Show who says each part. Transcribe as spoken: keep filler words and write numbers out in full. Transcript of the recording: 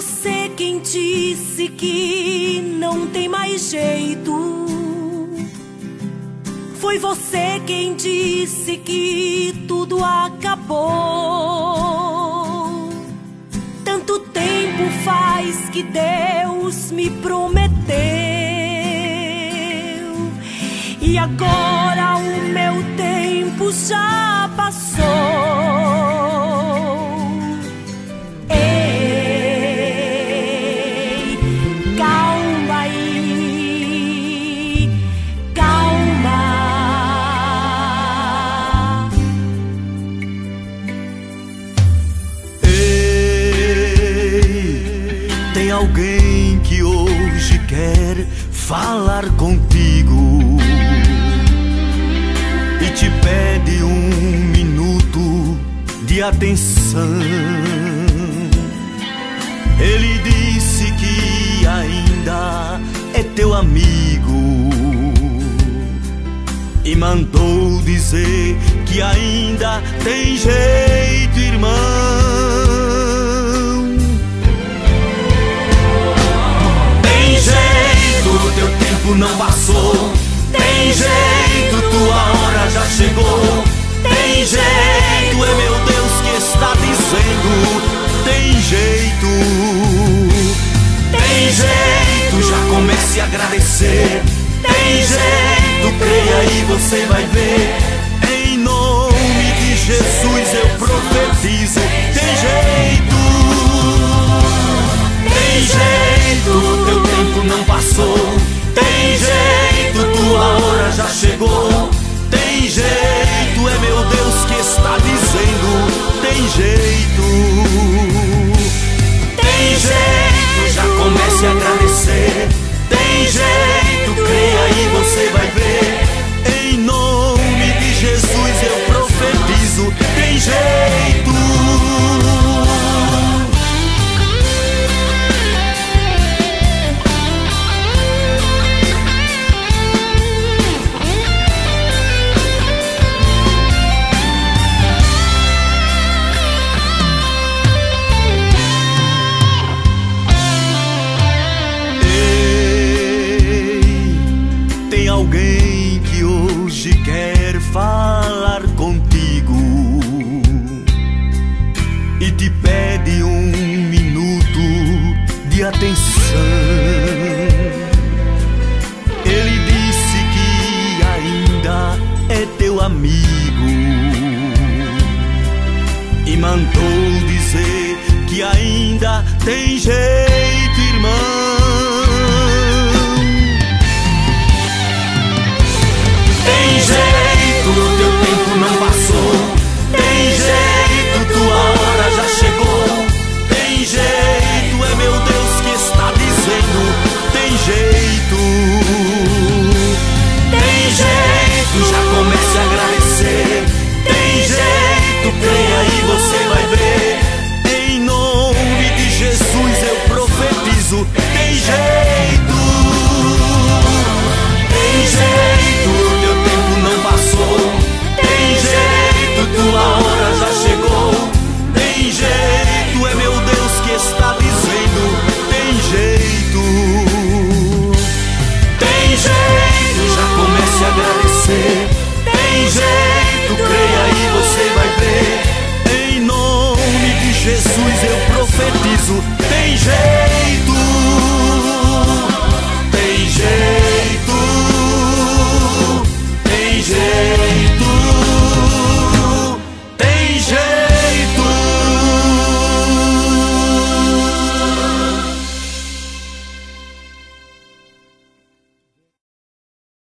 Speaker 1: você quem disse que não tem mais jeito. Foi você quem disse que tudo acabou. Tanto tempo faz que Deus me prometeu, e agora o meu tempo já passou. Ei, calma aí, calma.
Speaker 2: Ei, tem alguém que hoje quer falar contigo e te pede um minuto de atenção. Ele disse que ainda é teu amigo e mandou dizer que ainda tem jeito, irmão. Tem jeito, teu tempo não passou. Tem jeito, tua hora já chegou. Tem jeito, é meu Deus que está dizendo. Tem jeito, tem jeito, já comece a agradecer. Tem jeito, creia e você vai ver. Em nome de Jesus eu profetizo. Tem jeito, tem jeito, teu tempo não passou. Tem jeito, tua hora já chegou. Tem jeito, é meu Deus que está dizendo. Tem jeito, tem jeito, já comece a agradecer. Tem jeito, creia e você vai ver. Em nome de Jesus eu profetizo. Tem jeito. Alguém que hoje quer falar contigo e te pede um minuto de atenção. Ele disse que ainda é teu amigo e mandou dizer que ainda tem jeito, irmão. Tem jeito, teu tempo não passou. Tem jeito, tua hora já chegou. Tem jeito, é meu Deus que está dizendo. Tem jeito, tem jeito, já comece a agradecer. Tem jeito, creia e você vai ver. Em nome de Jesus eu profetizo.